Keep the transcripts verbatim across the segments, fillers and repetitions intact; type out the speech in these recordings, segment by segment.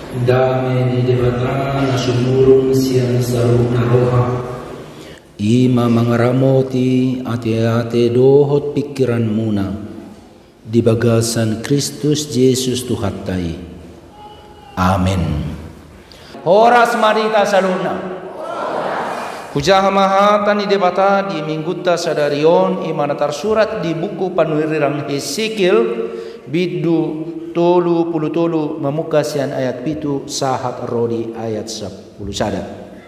Dame di debata na sumurong siyang sarong naroha. Ima mangaramoti ate-ate dohot pikiran muna di bagasan Kristus Yesus Tuhattai. Amin. Horas marita saluna. Puja mahatan di debata di mingguta sadarion imana tersurat di buku panurirang Hesekiel bidu tolu puluh tolu memukasian ayat pitu sahat rodi ayat sepuluh sada.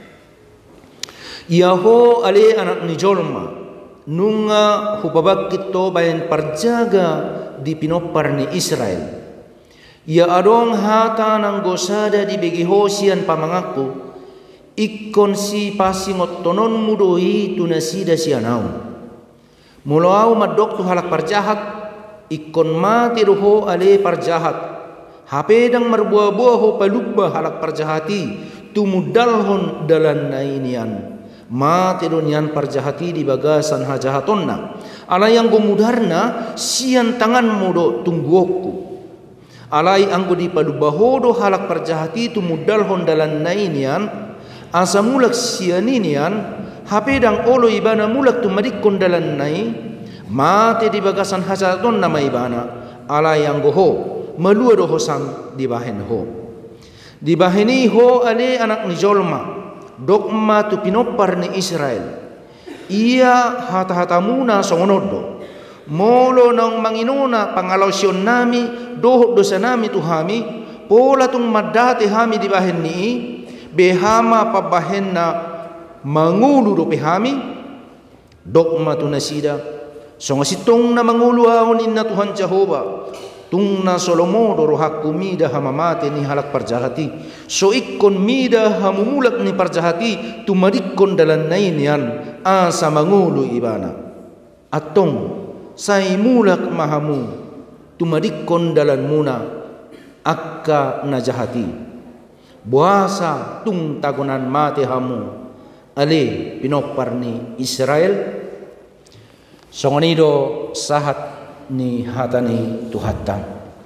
Yaho ale anak ni jolma nunga hubabak kito bayan perjaga di pinopar ni Israel. Ya adong hata nang gosada di begi hosian pamangaku ikon si pasingot tonon mudoi tunasida sianau. Mulau madok tu halak parjahat ikon mati ruho ale parjahat. Hapedang marbuah-buah ho palubah halak parjahati tumudalhon dalan nainian. Mati donian parjahati di bagasan hajahatonna. Ala yang gomudarna sian tangan mudo tungguoku. Alai anggo di palubahodo halak parjahati tumudalhon dalan nainian. Asa mulak sianinian hapedang olo ibana mulak tumadikon dalan nai mate di bagasan hasaton nama ibana ala yang goho melua doho sang di bahen ho di baheni ho ale anak ni jolma dogma tu pinopar ni Israel ia hata-hatamuna songonodo molo nang manginuna pangalausion nami doho dosa nami tuhami pola tung madate hami di bahen ni behama pabahenna mangulu do pehami dogma tu nasida songa sitong na mangulu aonin na Tuhan Jehova tung na Solomo do rohaku mida hamamate ni halak parjahati so ikon mida hamumulak ni parjahati tumadikon dalan nainian asa mangulu ibana atong say mulak mahamu tumadikon dalan muna akka najahati buasa tung tagunan mati hamu ale pinopar ni Israel songonido sahat ni hatani Tuhatta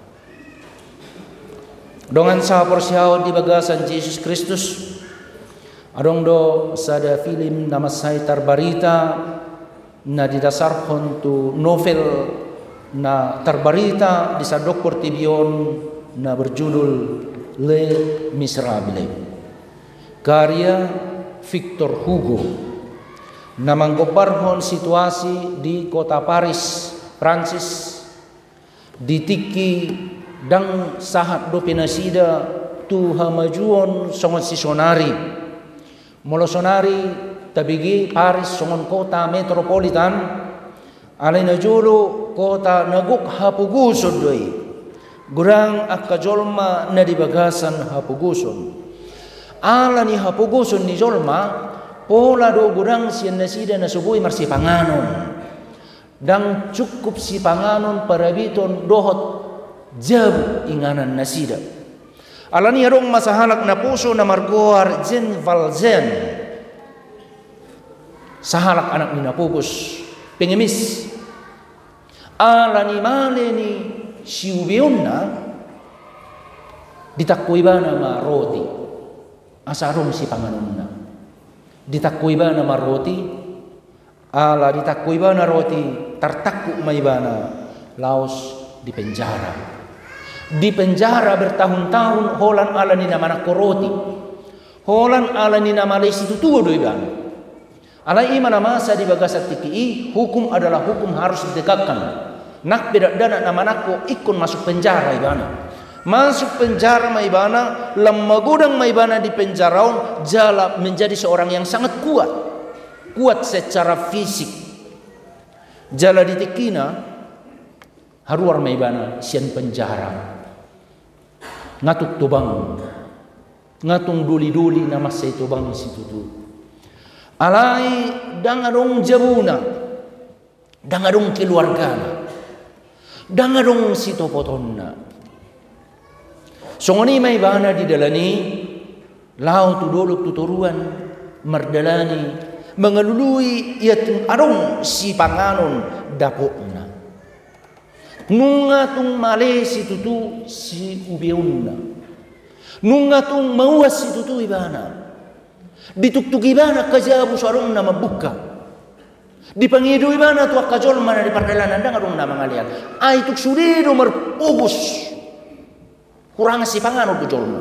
dongan sa porsiao di bagasan Yesus Kristus adong do sada film nama say tarbarita na didasarhon tu novel na tarbarita di sa Dokter Tibion na berjudul Le Miserabile karya Victor Hugo na manggobarhon situasi di kota Paris, Prancis ditiki dang sahat do pinasida tu hamajuon songon si sonari molo sonari tabigi Paris songon kota metropolitan alay na jolo kota naguk hapugusod doi gurang akajolma na di bagasan hapuguson ala ni hapuguson ni jolma pola do gurang siyan nasida na subuhi marsi panganon dang cukup si panganon parabiton dohot jab inganan nasida ala ni harong masahalak na puso na margoar Jean Valjean sahalak anak ni napugus pengemis ala ni male ni siubion na ditakui ba na maroti asarong si panganon na ditakui ba na maroti ala ditakui ba na roti tartaku may ba na laos di penjara di penjara bertahun-tahun holan ala ni naman ako roti holan ala ni naman ay situtuwa do iban ala ima na masa di bagasat tiki hukum adalah hukum harus ditegakkan. Nak bedak dana naman ako ikon masuk penjara ibana. Masuk penjara maibana, lemagudang maibana di penjaraon jala menjadi seorang yang sangat kuat. Kuat secara fisik. Jala ditekina haruar maibana sian penjara. Ngatuk tubang. Ngatung duli-duli nama say tubang situ tu. Alai dangadong jabuna. Dangadong keluargana. Dangadong sitopotonna. Songoni may bana di dalani lao tudolok tuturuan mardalani mengalului iat arong si panganon dapokna. Nunga tung male si tutu si ubiunna. Nunga tung mauas itu tu ibana. Dituktuk ibana kajabu sarung nama buka. Dipangidu ibana tu akajol mana di pardalanan dan arung nama ngalian. Ai tuk surido merpubus. Kurang si pangano tu jolma.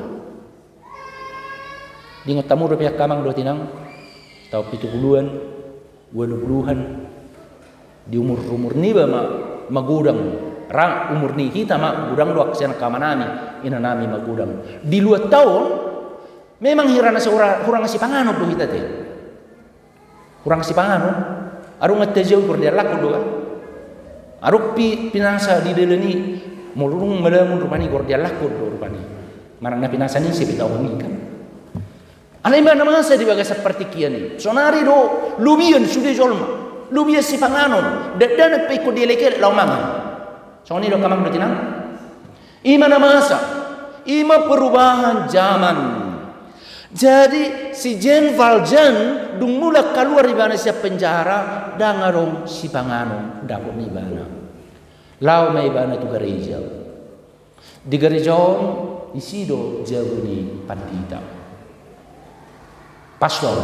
Dingot tamu do pihak kamang do tinang. Tau pitu puluhan, dua puluhan. Di umur-umur ni ba ma magudang rang umur ni kita ma gudang do aksian kamanami ina nami magudang. Di dua tahun memang hirana seorang kurang si pangano do kita teh. Kurang si pangano. Arung ngatejau berdia laku do. Aruk pi pinangsa di deleni mulurung melamun rupani gordia laku do rupani. Marang na pinangsa ni si pitau ni kan. Alai mana masa di bagai seperti kian ni. Sonari do lubian sudah jolma. Lubian si panganon. Dan pe ko dileke lau mangan. Soni do kamang do tinang. Ima na masa. Ima perubahan zaman. Jadi si Jen Valjean dung mula keluar ibana siap penjara dangarong si panganon dapur ibana. Lau mai ibana tu gereja. Di gereja isido jabuni pandita. Pastor.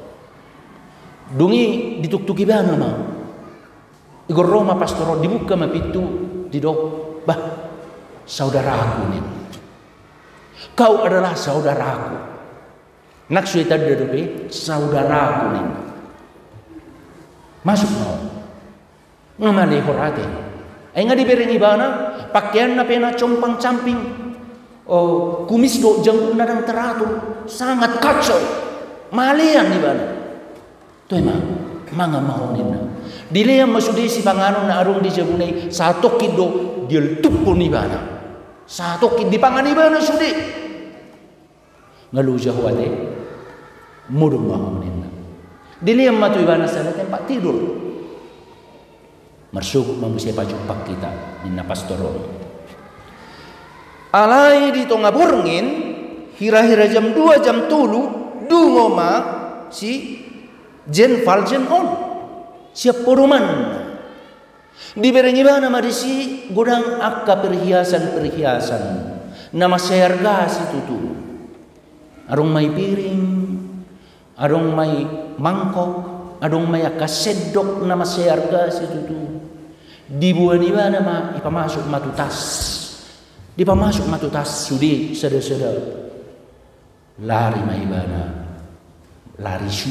Dungi dituktuki bana ma. Igor Roma pastor dibuka ma pintu didok. Bah, saudaraku nih. Kau adalah saudaraku. Naksu itu ada dope saudaraku nih. Masuk mau. Ngamali horate. Ay nga dibering ibana pakaian na pena compang camping. Oh, kumis do jangkung nadang teratur sangat kacau. Malian di bana. Tu emang manga mahonin na. Dile yang masudi si panganon na arung di jabunay satu kido dia tupun di bana. Satu kid di pangan di bana sudi. Ngaluja huate mudung mahonin na. Dile yang matu ibana sa tempat tidur. Marsuk mamusia pajumpak kita minna pastoron. Alai di tonga burngin hira-hira jam dua jam tulu dungo ma si Jen Valjean on siap poruman diberengi bana ma disi godang akka perhiasan-perhiasan nama seharga situ tu arung mai piring arung mai mangkok arung mai akka sedok nama seharga situ tu dibuat di bana ma ipamasuk matu tas dipamasuk matu tas sudi sedar-sedar lari mai bana lari su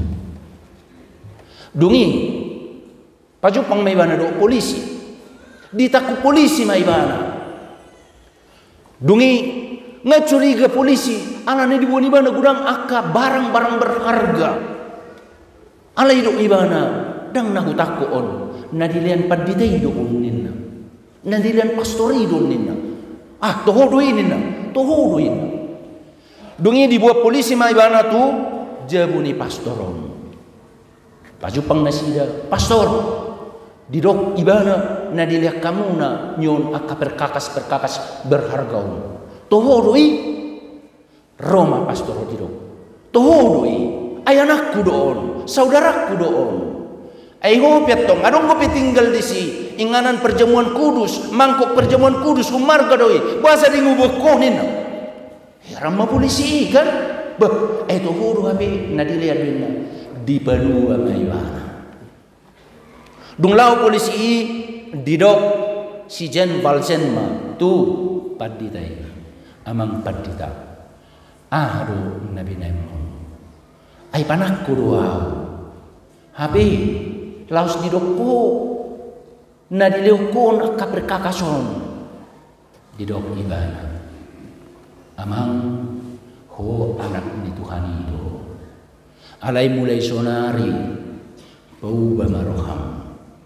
dungi pajupang mai bana do polisi ditaku polisi mai bana dungi ngacuriga polisi ala ne dibuani bana gudang akka barang-barang berharga ala hidup ibana dang naku takku on nadilian paditay do ninna nadilian pastori do ninna ah toho do ninna toho do ninna dungi dibuat polisi mai bana tu jabuni pastoron. Pajupang nasida pastor didok ibana na dilihat kamu na nyon akka perkakas perkakas berharga. Toho doi Roma pastor didok. Toho doi ay anakku doon, saudaraku doon. Ay hopiat tong adong ko tinggal di si inganan perjamuan kudus, mangkok perjamuan kudus umarga doi. Bahasa di ngubuk konin. Heran ma polisi kan? Bah, eh to huru habi nadilian dinna di balua maywana. Dung lau polisi didok si Jen Valjean ma tu paditai amang padita. Aduh nabi nemo. Ai panakku doa. Habi laus didokku nadiliukun akka perkakason didok ibana. Amang ho anak ni Tuhan itu alai mulai sonari bau bamaroham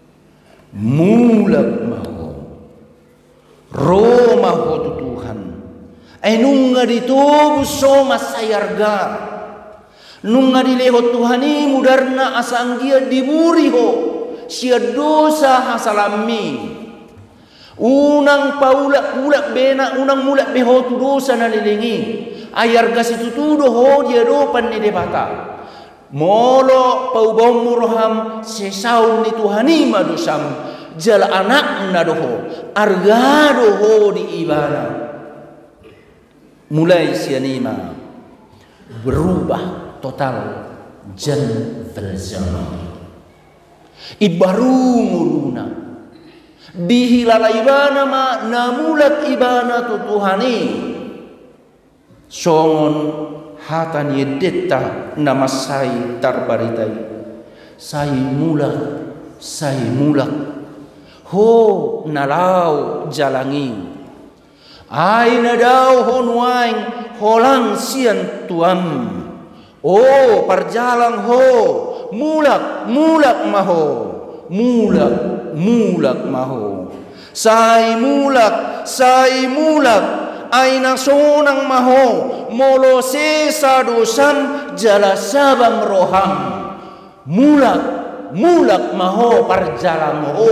mulak maho Roma ho tu Tuhan ay nunga dito buso masayarga nunga dileho Tuhani mudarna asanggia diburi ho sia dosa hasalami unang paulak mulak bena unang mulak beho tu dosa nalilingi ayar gas itu tudo ho dia dopan ni debata molo pau bom murham sesaun ni Tuhani madusam jal anak na doho arga doho di ibana mulai sianima berubah total jan zaman. Ibaru muluna dihilala ibana ma namulat ibana tu Tuhani songon hatan yedeta nama sai tarbaritai sai mulak sai mulak ho nalau jalangi ai nadau ho nuaing holang sian tuam oh perjalang ho mulak mulak maho mulak mulak maho sai mulak sai mulak aina sonang maho molo sesa dosan jala sabang roham mulak mulak maho parjalang maho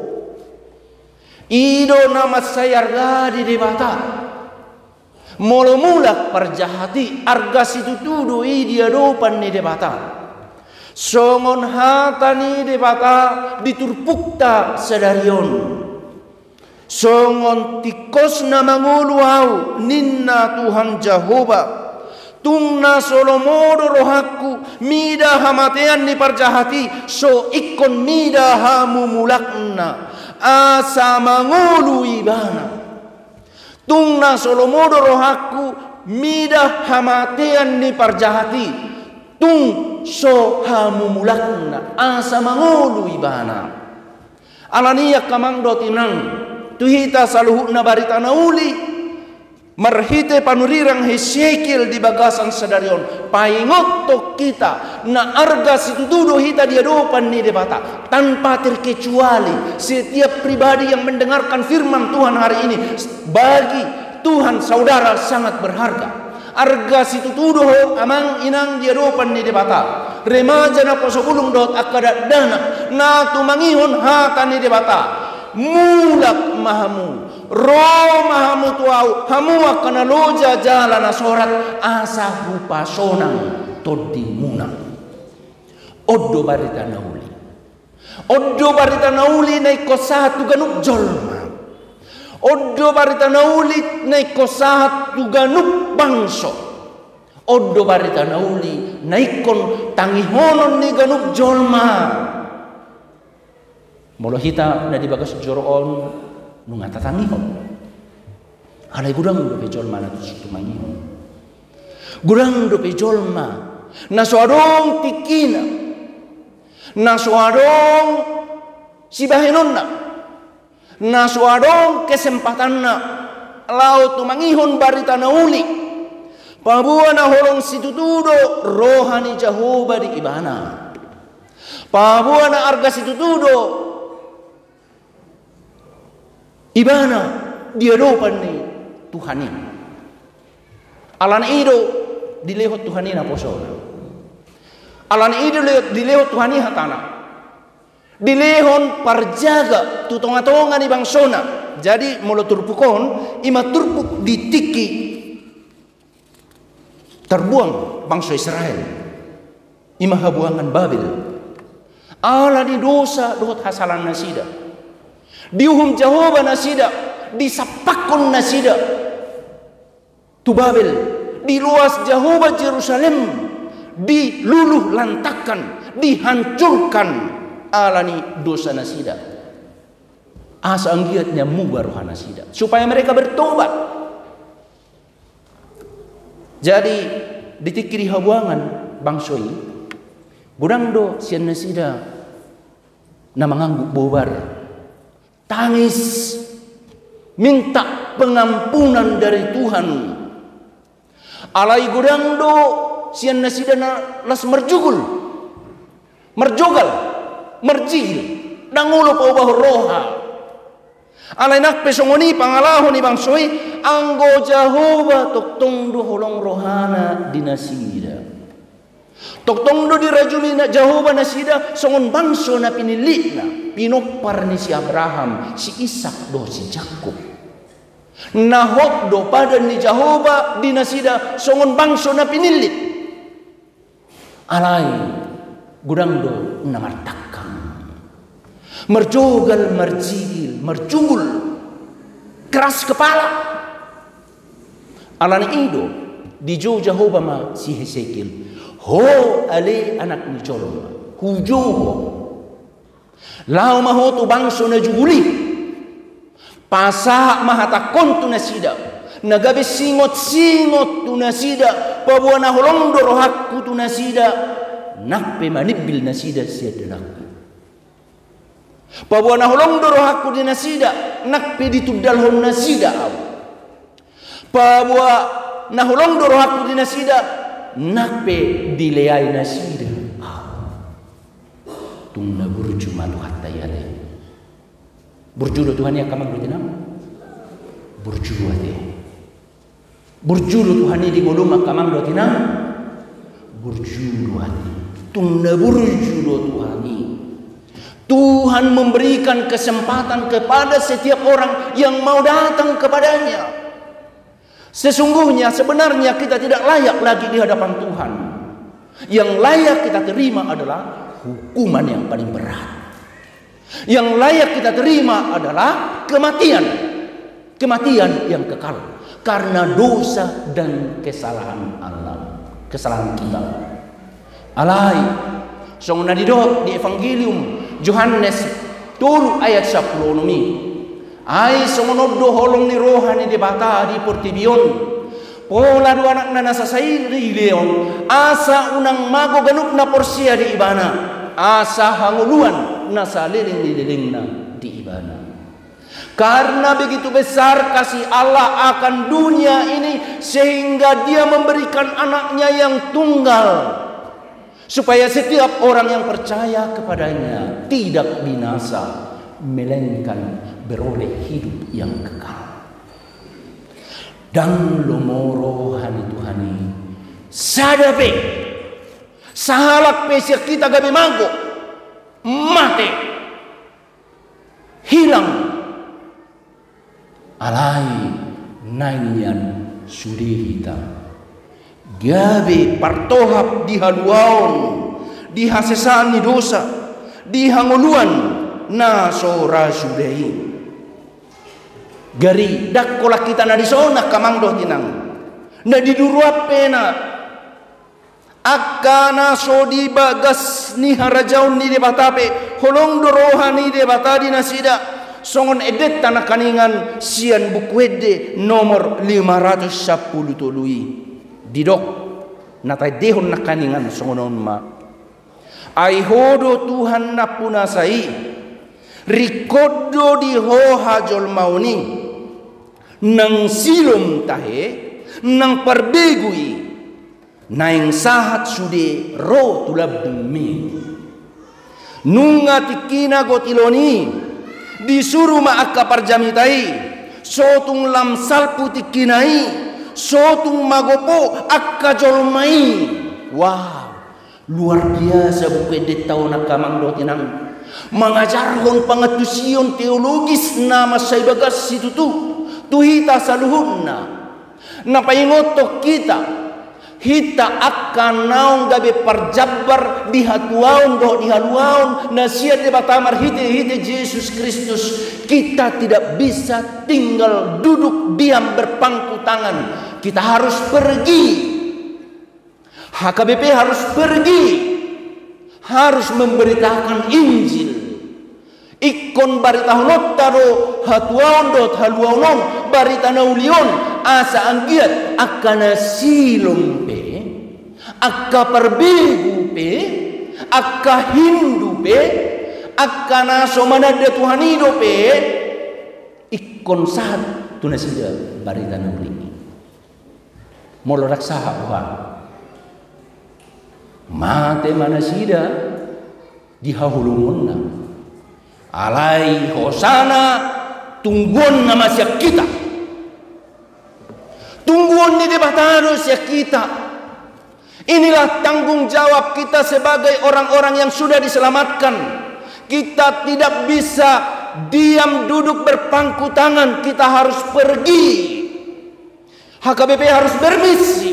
ido nama sayarga di debata molo mulak parjahati arga situ tudu idia dopan ni debata songon hatani debata diturpukta sedarion songon tikos na manguluau ninna Tuhan Jehovah tungna solomodo rohaku mida hamatean ni parjahati so ikon mida hamu mulakna asa mangulu ibana tungna solomodo rohaku mida hamatean ni parjahati tung so hamu mulakna asa mangulu ibana alania kamangdo tinang tuhita saluhuna barita nauli marhite panurirang Hesekiel di bagasan sedarion paingot to kita na arga sitududo hita dia dopan ni debata tanpa terkecuali setiap pribadi yang mendengarkan firman Tuhan hari ini bagi Tuhan saudara sangat berharga arga sitududo amang inang dia dopan ni debata remaja na posopulung dot akada dana na tumangihon hata ni debata mulak mahamu roh mahamu tuau hamu akan loja jalan sorat asa rupa sonang todi munang oddo barita nauli oddo barita nauli naik satu ganuk jolma oddo barita nauli naik satu ganuk bangso oddo barita nauli naikon tangihonon ni ganuk jolma molo hita na di bagas joroon nunga tatangihon alay gurang do pe jolma na tusutu mangihon gurang do pe jolma na suarong tikina na suarong sibahenon na na suarong kesempatan na lau tumangihon barita na uli pabuan na holong situtudo rohani Jehovah di ibana pabuan na arga situtudo ibana dia dopan ni Tuhani alan ido dilehot Tuhani na posona alan ido dilehot Tuhani hatana dilehon parjaga tutonga-tonga ni bangsona jadi molo turpukon ima turpuk ditiki terbuang bangsa Israel ima habuangan Babel ala di dosa dohot hasalan nasida diuhum Jehovah nasida disapakon nasida tu Babel di luas Jehovah Jerusalem diluluh lantakan dihancurkan alani dosa nasida asa anggiatnya mubar roh nasida supaya mereka bertobat jadi ditikiri habuangan bangsoi gudang do sian nasida na mangangguk bobar tangis minta pengampunan dari Tuhan alai gudang do sian nasida na las merjugul merjogal merjigil nangulo pa ubah roha alay nakpe songoni pangalahon ni bangsoi anggo Jehovah toktong do holong rohana di nasida toktong do di rajumi na Jehovah nasida songon bangso na pinili na pinopar ni si Abraham, si Ishak do si Jacob. Nahot do pada ni Jehovah di nasida songon bangso na pinilit. Alay gudang do namartakang. Merjogal, merjigil, mercungul, keras kepala. Alani ido di jo Jehovah ma si Hesekiel. Ho ale anak ni jolma. Hujo ho. Lau maho tu bangso na juguli. Pasa mahata kontu na sida. Nagabe singot-singot tu na sida. Pabuana holong dorohakku tu na sida. Nakpe manibil na sida siya dalakku. Pabuana holong dorohakku di na sida. Nakpe ditudalhon na sida aw. Pabua nahulong dorohakku di na sida. Nakpe dileay na sida aw. Tung na burju malu hatayate. Burju do Tuhan yang kamang rutinam. Burju ate. Burju do Tuhan di goluma kamang rutinam. Burju ate. Tung na burju do Tuhan. Tuhan memberikan kesempatan kepada setiap orang yang mau datang kepadanya. Sesungguhnya sebenarnya kita tidak layak lagi di hadapan Tuhan. Yang layak kita terima adalah hukuman yang paling berat. Yang layak kita terima adalah kematian. Kematian yang kekal. Karena dosa dan kesalahan Allah. Kesalahan kita. Alai. Song nadidot di Evangelium Yohanes tulu ayat sepuluh nomi. Ai somonoddo holong ni rohani de bata di portibion. Pola dua anak na nasa sairi leon. Asa unang mago ganuk na porsia di ibana. Asa hanguluan nasa liling-liling na di ibana. Karena begitu besar kasih Allah akan dunia ini sehingga dia memberikan anaknya yang tunggal. Supaya setiap orang yang percaya kepadanya tidak binasa, melainkan beroleh hidup yang kekal. Dan lomoro hani Tuhani sadape sahalak pesia kita gabe mangko mate hilang alai nainyan sudihita. Gabe partohap di haluaon, di hasesaan ni dosa, di hanguluan na sora sudehi. Gari dak kolak kita na disona kamang doh tinang. Na diduruap pena. Akana so di bagas ni harajaun ni de batape, holong doroha ni de batadi nasida. Songon edet tanah kaningan sian bukwede nomor lima ratus sepuluh tului. Didok natai dehon nakaningan songonon ma ai hodo Tuhan na punasai rikodo di hoha jol mauni nang silom tahe nang parbegui naing sahat sude ro tulab demi nunga tikina gotiloni disuruh ma akka parjamitai sotung lam salpu tikinai sotung magopo akka jolmai. Wow, luar biasa bukwede tau nakamang dotinang mengajarhon pangatusion teologis nama say bagas situtu tuhita saluhunna napaingotok kita hita akan naong gabe parjabar di hatuaon doh di haluaon nasihat de batamar hite hite Yesus Kristus. Kita tidak bisa tinggal duduk diam berpangku tangan. Kita harus pergi. H K B P harus pergi. Harus memberitakan Injil. Ikon barita honot taro hatuaon dot haluaonon barita naulion asa anggiat akana silom pe akka perbegu pe akka Hindu pe akana somanada Tuhanido pe ikon sahat tunasida barita nauli molorak saha uha mate manasida dihahulungunna alai hosana tungguan nama siap kita tungguan di debataro siap kita. Inilah tanggung jawab kita sebagai orang-orang yang sudah diselamatkan. Kita tidak bisa diam duduk berpangku tangan. Kita harus pergi. H K B P harus bermisi.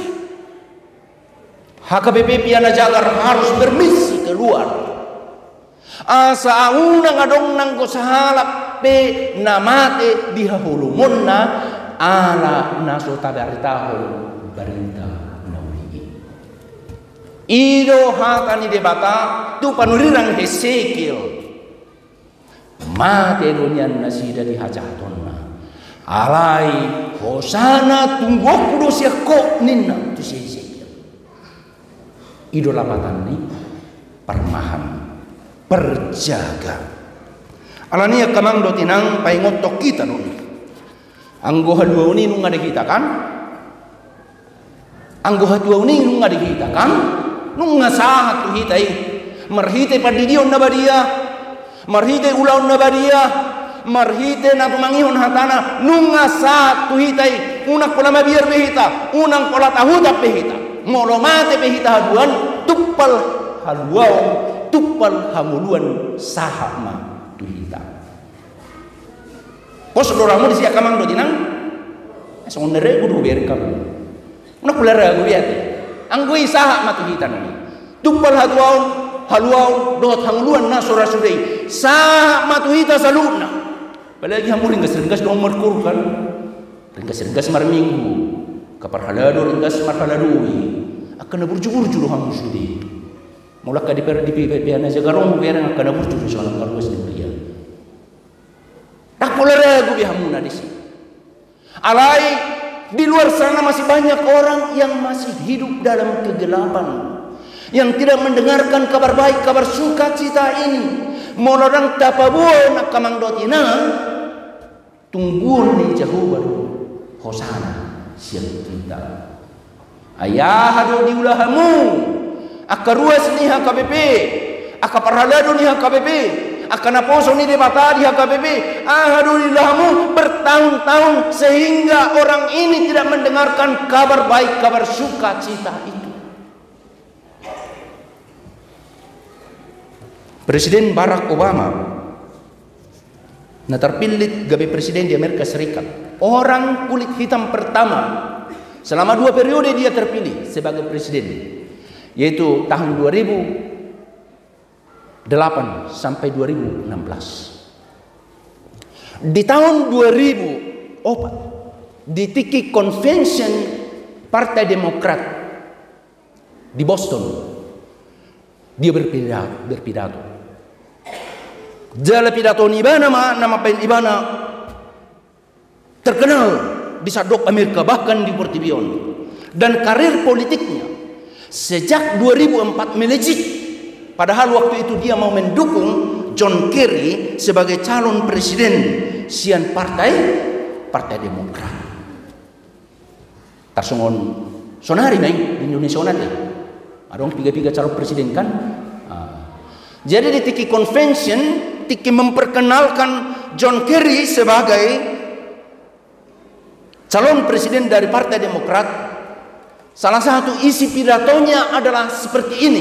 H K B P Piana Jagar harus bermisi keluar. Asa unang adong nang ko sahalak pe namate dihahulumon na ala naso tabaritaho barita nawi. Ido hatani debata tu panurirang Hesekiel. Mate donian nasida di hajatonna. Alai hosana tunggu kudo sia kok ninna tu Hesekiel. Ido lapatan ni permahan perjaga. Alania kamang do tinang paingotok kita nun. Anggo hadua uni nung ada kita kan? Anggo hadua uni nung ada kita kan? Nung ngasahat tu hitai. Marhite padidion na badia. Marhite ulaun na badia. Marhite na tumangihon hatana. Nung ngasahat tu hitai. Unang pola mabiar behita. Unang pola tahutak behita. Molomate behita haduan. Tupal haluau. Tupal hamuluan sahama tuhita. Kos doramu di siak kamang do tinang. Esong nere kudu ber kamu. Una kulara gu biate. Anggui saha matuhita nani. Tupal haluau haluau dot hanguluan na sora sudei. Saha matuhita saluna. Apalagi hamu ringgas-ringgas do merkur kan. Ringgas-ringgas mar minggu. Kapar halado ringgas mar haladui. Akan burju-burju do hamu sudei. Mulak ka di per di piana jagarong biar akan burju do salam kalwas di dia. Tak boleh ragu bihamuna di sini. Alai di luar sana masih banyak orang yang masih hidup dalam kegelapan, yang tidak mendengarkan kabar baik, kabar sukacita ini. Molorang tapabuo nak kamang dotina, tungguan ni jauh baru hosana siang kita. Ayah hado diulahamu, akaruas ni H K B P, akaparhalado ni H K B P. Akan aposo ni debata di H K B P. Alhamdulillahmu bertahun-tahun sehingga orang ini tidak mendengarkan kabar baik, kabar sukacita itu. Presiden Barack Obama nah terpilih sebagai presiden di Amerika Serikat. Orang kulit hitam pertama selama dua periode dia terpilih sebagai presiden, yaitu tahun dua ribu delapan sampai dua ribu enam belas. Di tahun dua ribu empat di Tiki Convention Partai Demokrat di Boston dia berpidato, berpidato. Jala pidato ni ibana ma nama pen ibana terkenal di sadok Amerika bahkan di Portibion, dan karir politiknya sejak dua ribu empat melejit. Padahal waktu itu dia mau mendukung John Kerry sebagai calon presiden sian partai Partai Demokrat. Tarsongon sonari naik di Indonesia nanti. Adong tiga-tiga calon presiden kan. Jadi di Tiki Convention, Tiki memperkenalkan John Kerry sebagai calon presiden dari Partai Demokrat. Salah satu isi pidatonya adalah seperti ini.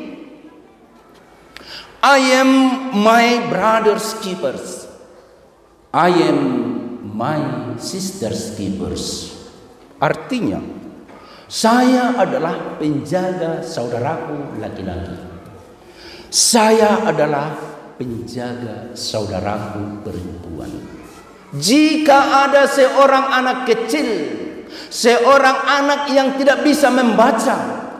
I am my brother's keepers. I am my sister's keepers. Artinya, saya adalah penjaga saudaraku laki-laki. Saya adalah penjaga saudaraku perempuan. Jika ada seorang anak kecil, seorang anak yang tidak bisa membaca,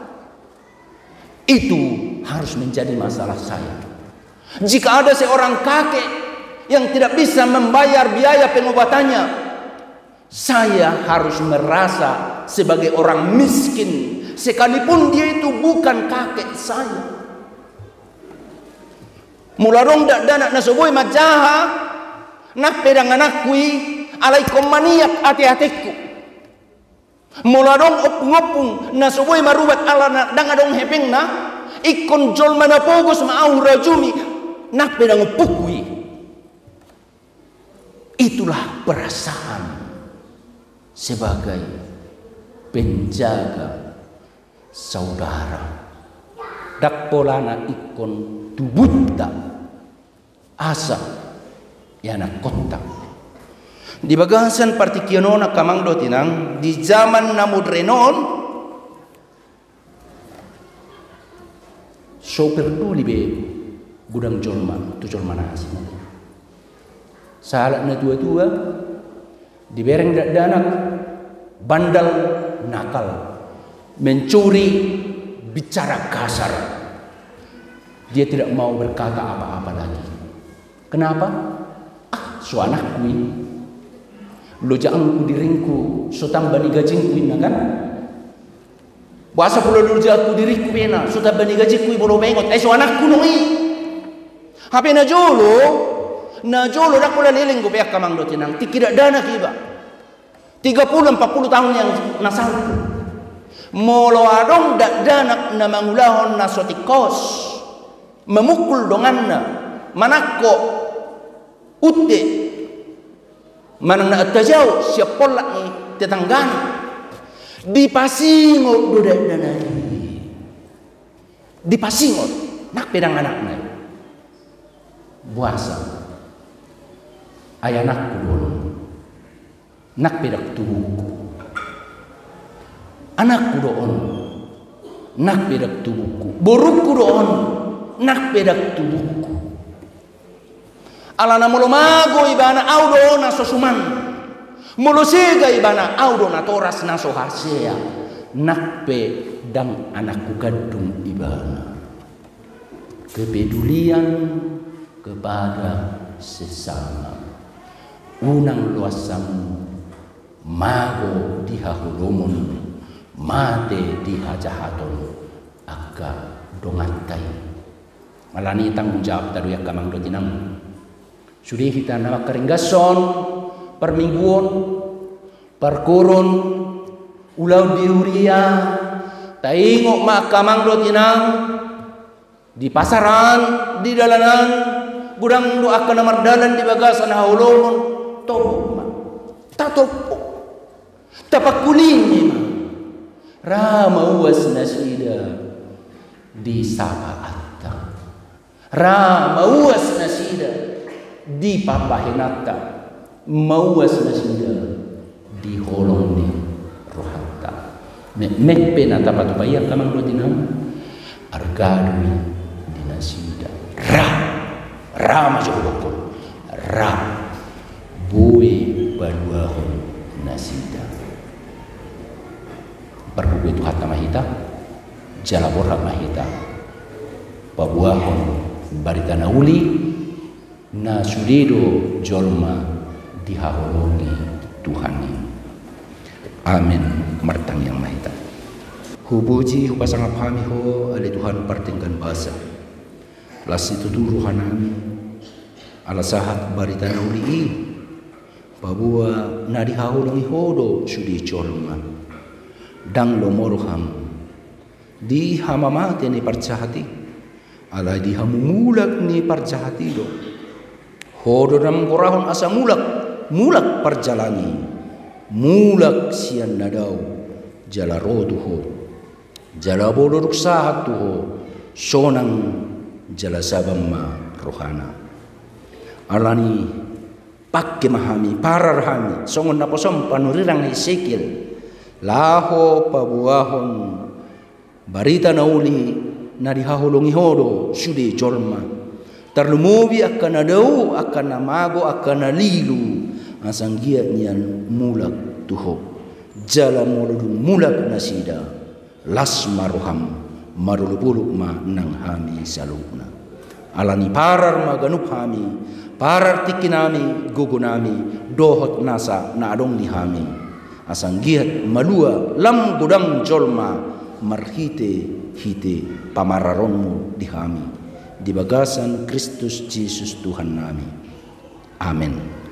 itu harus menjadi masalah saya. Jika ada seorang kakek yang tidak bisa membayar biaya pengobatannya, saya harus merasa sebagai orang miskin, sekalipun dia itu bukan kakek saya. Mularong dak danak nasoboy majaha, nak pedang anakui, alaikum maniak hati-hatiku. Mularong opung-opung nasoboy marubat ala dang adong hepeng na, ikon jol manapogos maau rajumi. Nak pedang pukui. Itulah perasaan sebagai penjaga saudara. Dak polana ikon tubutta asa yana kontak. Di bagasan partikionona kamang dotinang di zaman namudrenon so peduli be gudang jolma tu jolma nasi. Salah na tua-tua Dibereng danak, bandel, nakal, mencuri, bicara kasar. Dia tidak mau berkata apa-apa lagi. Kenapa? Ah, so anakku ini. Lo jangan ku diringku, so tambani gajingku ini kan? Bahasa pula lo jangan ku diriku pena, so tambani gajingku ini bolo bengot. Eh so anakku nung ini. Hape na jolo, na jolo nak pula liling ko pihak kamang do tinang. Tikidak dana kiba. tiga puluh empat puluh tahun yang nasangku. Molo adong dak danak na mangulahon na sotikos. Memukul donganna, manako utte, manang na atajau siap polak ni tetanggan, dipasingot do dak danai, dipasingot nak pedang anak nai, buasa, ayah nakku dulu, nak pedak tubuhku, anakku doon, nak pedak tubuhku, borukku doon. Nak pedak tubuhku. Alana mulo mago ibana audo na sosuman. Mulo sega ibana audo na toras na sohasea. Nak pedang anakku gadung ibana. Kepedulian kepada sesama. Unang luasamu mago dihahulumun, mate dihajahaton aga dongantai. Malani tanggung jawab tadu yak kamang do tinang. Sudah kita nama keringgason, permingguan, perkurun, ulau diuria, taingok mak kamang do tinang, di pasaran, di dalanan, gudang do akan mardalan di bagasan haulon, topok mak, tatopok, tapak kuling rama uas nasida di sapa. Ra mauas nasida di papahinata, mauas nasida di holong ni rohata. Me mepe na tapat bayar kamang do dinam argadui di nasida. Ra ra majolokon ra bui baduahon nasida. Perbuku itu hatta mahita, jalaborha mahita, pabuahon barita nauli na sudido jolma dihaholongi Tuhani. Amin. Martang yang mahita. Hubuji hupasang apami ho ali Tuhan partingkan bahasa. Las itu turuhanan ala sahat barita nauli i pabua na dihaholongi hodo sudi jolma. Dang lomorham di hamamate ni parcahati. Ala di hamulak ni parjahati do. Hodo nam korahon asa mulak, mulak perjalani, mulak sian nadau, jala rodu ho, jala bodoruk sahat tu ho, sonang jala sabamma rohana. Alani pakke mahami, parar hami, songon naposom panurirang Hesekiel, laho pabuahon, barita nauli, na dihahulungi hodo sude jolma terlumubi akan adau akan namago akan nalilu asanggia nian mulak tuho jala moludung mulak nasida las maruham marulubuluk ma nang hami salukna alani parar maganup hami parar tikinami gugunami dohot nasa na adong dihami asanggiat malua lam gudang jolma marhite hite pamararonmu di kami di bagasan Kristus Yesus Tuhan nami. Amin.